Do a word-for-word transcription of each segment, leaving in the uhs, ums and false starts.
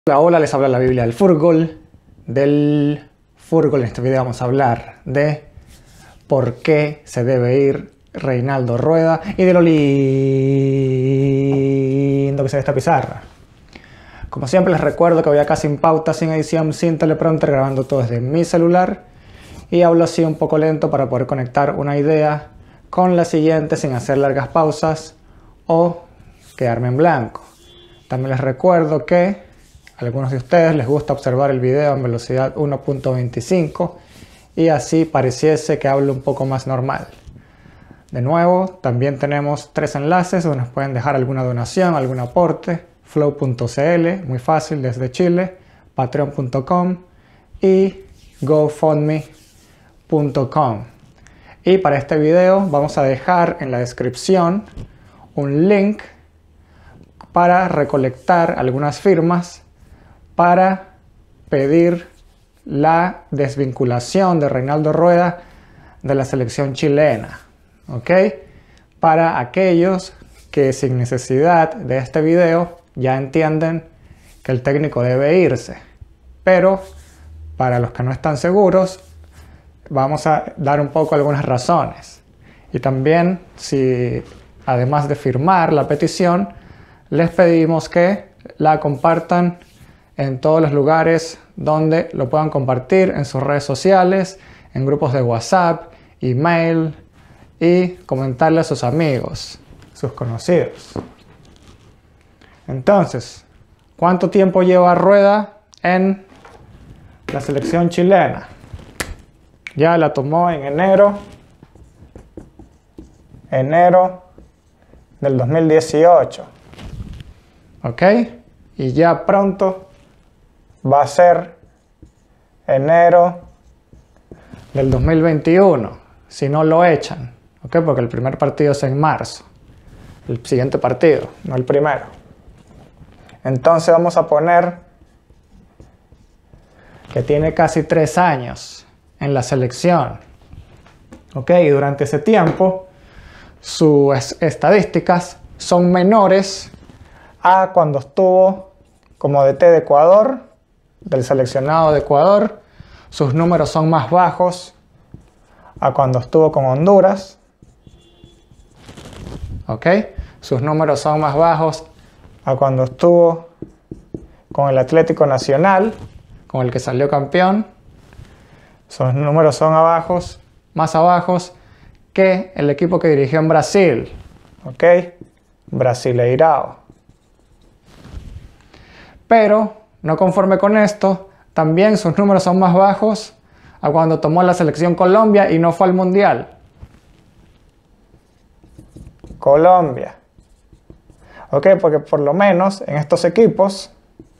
Hola, hola, les habla la Biblia del Fútbol. Del fútbol en este video vamos a hablar de por qué se debe ir Reinaldo Rueda y de lo lindo que se ve esta pizarra. Como siempre les recuerdo que voy acá sin pauta, sin edición, sin teleprompter, grabando todo desde mi celular y hablo así un poco lento para poder conectar una idea con la siguiente sin hacer largas pausas o quedarme en blanco. También les recuerdo que a algunos de ustedes les gusta observar el video en velocidad uno punto veinticinco y así pareciese que hablo un poco más normal. De nuevo, también tenemos tres enlaces donde nos pueden dejar alguna donación, algún aporte. Flow punto c l, muy fácil, desde Chile, patreon punto com y gofundme punto com. Y para este video vamos a dejar en la descripción un link para recolectar algunas firmas para pedir la desvinculación de Reinaldo Rueda de la selección chilena, ¿ok? Para aquellos que sin necesidad de este video ya entienden que el técnico debe irse, pero para los que no están seguros vamos a dar un poco algunas razones. Y también, si además de firmar la petición, les pedimos que la compartan en todos los lugares donde lo puedan compartir, en sus redes sociales, en grupos de WhatsApp, email y comentarle a sus amigos, sus conocidos. Entonces, ¿cuánto tiempo lleva Rueda en la selección chilena? Ya la tomó en enero, enero del dos mil dieciocho, ¿ok? Y ya pronto va a ser enero del dos mil veintiuno, si no lo echan, ¿ok? Porque el primer partido es en marzo, el siguiente partido, no el primero. Entonces vamos a poner que tiene casi tres años en la selección, ¿ok? Y durante ese tiempo sus estadísticas son menores a cuando estuvo como D T de Ecuador, del seleccionado de Ecuador. Sus números son más bajos a cuando estuvo con Honduras, ¿ok? Sus números son más bajos a cuando estuvo con el Atlético Nacional, con el que salió campeón. Sus números son abajos, más abajos que el equipo que dirigió en Brasil, ¿ok? Brasileirao. Pero, no conforme con esto, también sus números son más bajos a cuando tomó la selección Colombia y no fue al Mundial. Colombia. Ok, porque por lo menos en estos equipos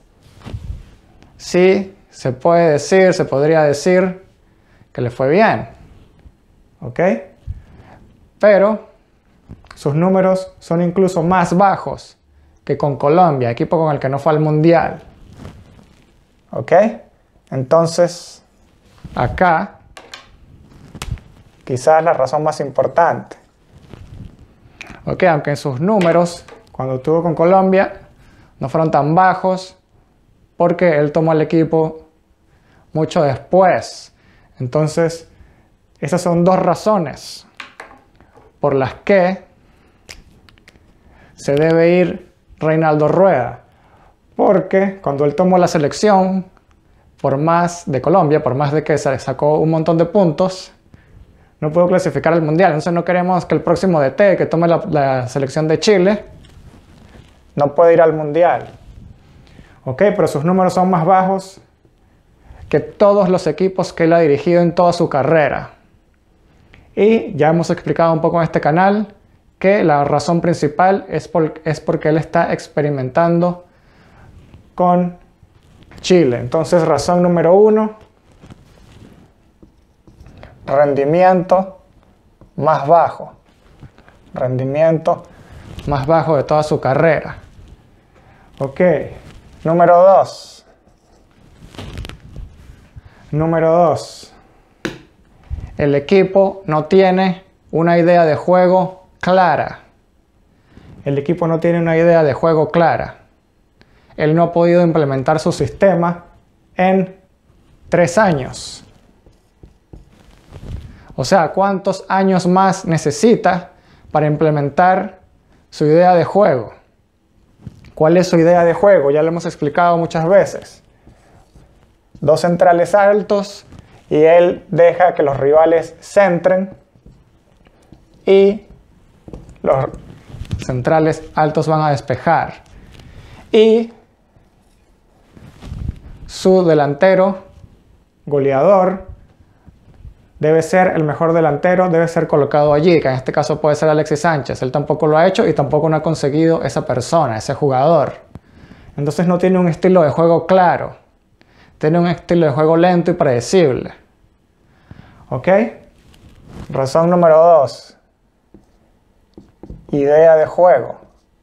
sí se puede decir, se podría decir que le fue bien. Ok. Pero sus números son incluso más bajos que con Colombia, equipo con el que no fue al Mundial. ¿Ok? Entonces, acá, quizás la razón más importante. ¿Ok? Aunque en sus números, cuando estuvo con Colombia, no fueron tan bajos, porque él tomó el equipo mucho después. Entonces, esas son dos razones por las que se debe ir Reinaldo Rueda. Porque cuando él tomó la selección, por más de Colombia, por más de que se sacó un montón de puntos, no pudo clasificar al Mundial. Entonces no queremos que el próximo D T que tome la, la selección de Chile no pueda ir al Mundial. Ok, pero sus números son más bajos que todos los equipos que él ha dirigido en toda su carrera. Y ya hemos explicado un poco en este canal que la razón principal es, por, es porque él está experimentando con Chile. Entonces, razón número uno, rendimiento más bajo. Rendimiento más bajo de toda su carrera. Ok, número dos. Número dos. El equipo no tiene una idea de juego clara. El equipo no tiene una idea de juego clara. él no ha podido implementar su sistema en tres años. O sea, ¿cuántos años más necesita para implementar su idea de juego? ¿Cuál es su idea de juego? Ya lo hemos explicado muchas veces. Dos centrales altos y él deja que los rivales centren y los centrales altos van a despejar. Y su delantero goleador debe ser el mejor delantero, debe ser colocado allí, que en este caso puede ser Alexis Sánchez. Él tampoco lo ha hecho y tampoco no ha conseguido esa persona, ese jugador. Entonces no tiene un estilo de juego claro. Tiene un estilo de juego lento y predecible. ¿Ok? Razón número dos. Idea de juego.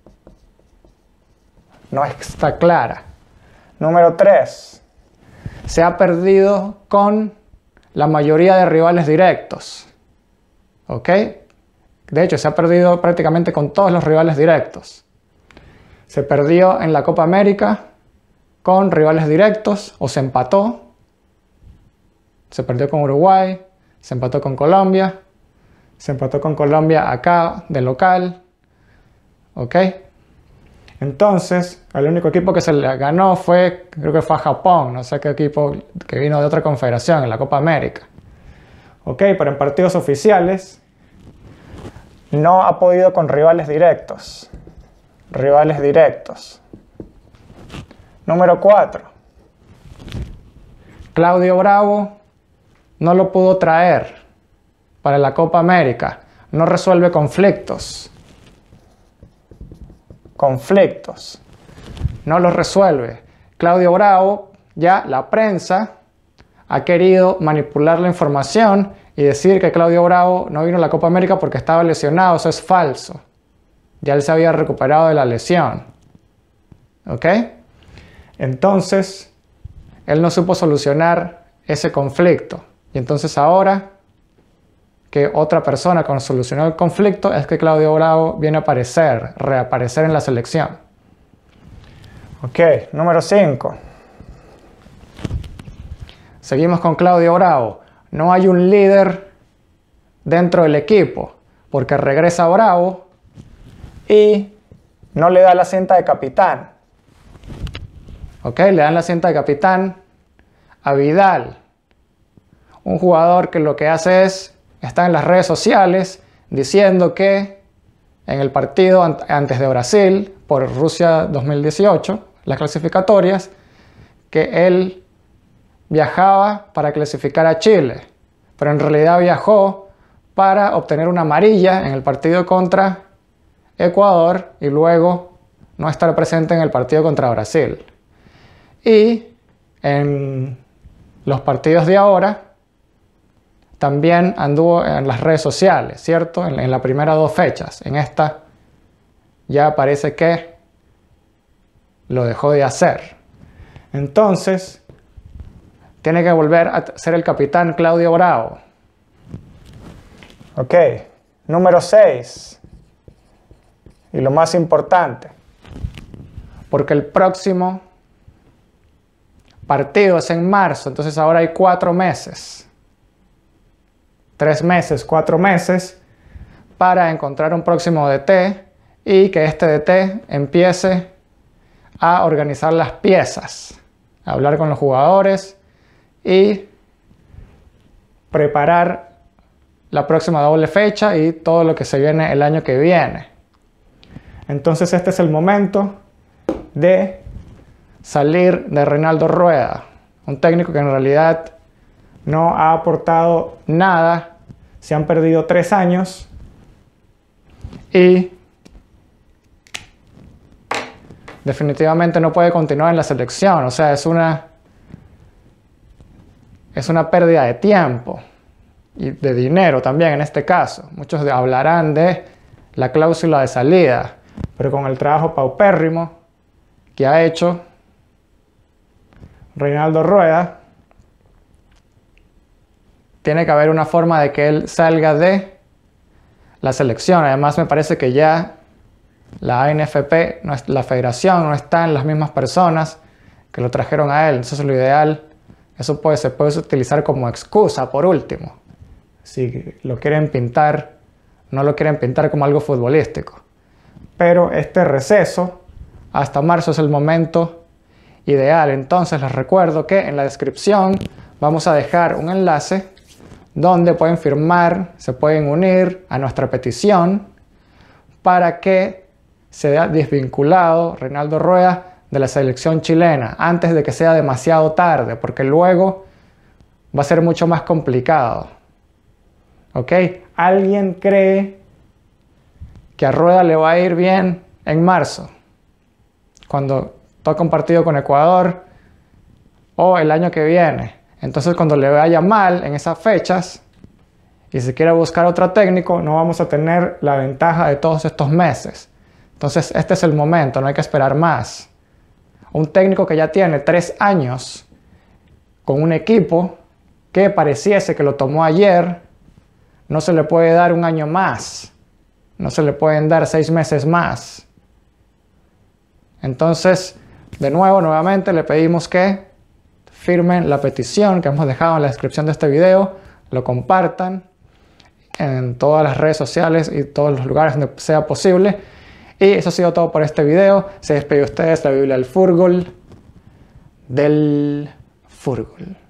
No está clara. Número tres. Se ha perdido con la mayoría de rivales directos. ¿Ok? De hecho, se ha perdido prácticamente con todos los rivales directos. Se perdió en la Copa América con rivales directos o se empató. Se perdió con Uruguay, se empató con Colombia, se empató con Colombia acá de local. ¿Ok? Entonces, el único equipo que se le ganó fue, creo que fue a Japón, no sé qué equipo que vino de otra confederación en la Copa América. Ok, pero en partidos oficiales no ha podido con rivales directos. Rivales directos. Número cuatro. Claudio Bravo no lo pudo traer para la Copa América. No resuelve conflictos. Conflictos. No los resuelve. Claudio Bravo, ya la prensa ha querido manipular la información y decir que Claudio Bravo no vino a la Copa América porque estaba lesionado. Eso es falso. Ya él se había recuperado de la lesión. ¿Ok? Entonces, él no supo solucionar ese conflicto. Y entonces ahora que otra persona con solucionó el conflicto es que Claudio Bravo viene a aparecer, reaparecer en la selección. Ok, número cinco. Seguimos con Claudio Bravo. No hay un líder dentro del equipo porque regresa Bravo y no le da la cinta de capitán. Ok, le dan la cinta de capitán a Vidal, un jugador que lo que hace es está en las redes sociales diciendo que en el partido antes de Brasil por Rusia dos mil dieciocho, las clasificatorias, que él viajaba para clasificar a Chile, pero en realidad viajó para obtener una amarilla en el partido contra Ecuador y luego no estar presente en el partido contra Brasil. Y en los partidos de ahora también anduvo en las redes sociales, ¿cierto? En, en las primeras dos fechas. En esta ya parece que lo dejó de hacer. Entonces, tiene que volver a ser el capitán Claudio Bravo. Ok, número seis. Y lo más importante, porque el próximo partido es en marzo, entonces ahora hay cuatro meses. Tres meses, cuatro meses para encontrar un próximo D T y que este D T empiece a organizar las piezas, a hablar con los jugadores y preparar la próxima doble fecha y todo lo que se viene el año que viene. Entonces este es el momento de salir de Reinaldo Rueda, un técnico que en realidad no ha aportado nada, se han perdido tres años y definitivamente no puede continuar en la selección. O sea, es una, es una pérdida de tiempo y de dinero también en este caso. Muchos hablarán de la cláusula de salida, pero con el trabajo paupérrimo que ha hecho Reinaldo Rueda, tiene que haber una forma de que él salga de la selección. Además me parece que ya la A N F P, no es, la federación, no están las mismas personas que lo trajeron a él. Entonces lo ideal, eso puede, se puede utilizar como excusa por último. Si lo quieren pintar, no lo quieren pintar como algo futbolístico. Pero este receso hasta marzo es el momento ideal. Entonces les recuerdo que en la descripción vamos a dejar un enlace donde pueden firmar, se pueden unir a nuestra petición para que sea desvinculado Reinaldo Rueda de la selección chilena antes de que sea demasiado tarde, porque luego va a ser mucho más complicado. ¿Ok? ¿Alguien cree que a Rueda le va a ir bien en marzo, cuando toca un partido con Ecuador, o el año que viene? Entonces cuando le vaya mal en esas fechas y se quiera buscar otro técnico, no vamos a tener la ventaja de todos estos meses. Entonces este es el momento, no hay que esperar más. Un técnico que ya tiene tres años con un equipo que pareciese que lo tomó ayer, no se le puede dar un año más, no se le pueden dar seis meses más. Entonces, de nuevo, nuevamente le pedimos que firmen la petición que hemos dejado en la descripción de este video, lo compartan en todas las redes sociales y todos los lugares donde sea posible. Y eso ha sido todo por este video. Se despide de ustedes la Biblia del Fútbol, del Fútbol.